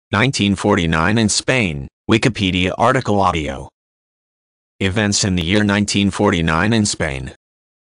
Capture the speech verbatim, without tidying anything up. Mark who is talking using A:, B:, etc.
A: nineteen forty-nine in Spain, Wikipedia article audio. Events in the year nineteen forty-nine in Spain.